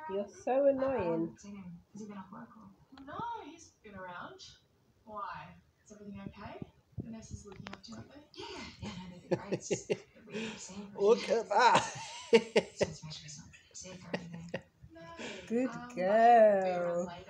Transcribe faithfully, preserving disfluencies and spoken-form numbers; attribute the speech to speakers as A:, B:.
A: You're so annoying.
B: Has he been off work or?
C: No, he's been around. Why? Is everything okay? The nurse is looking after you, aren't they?
B: Yeah, yeah, no, they've been great. It's weird to see him.
A: Look at that.
B: Just make sure he's not sick or anything.
C: No.
A: Good
C: um,
A: girl.
C: Be around later.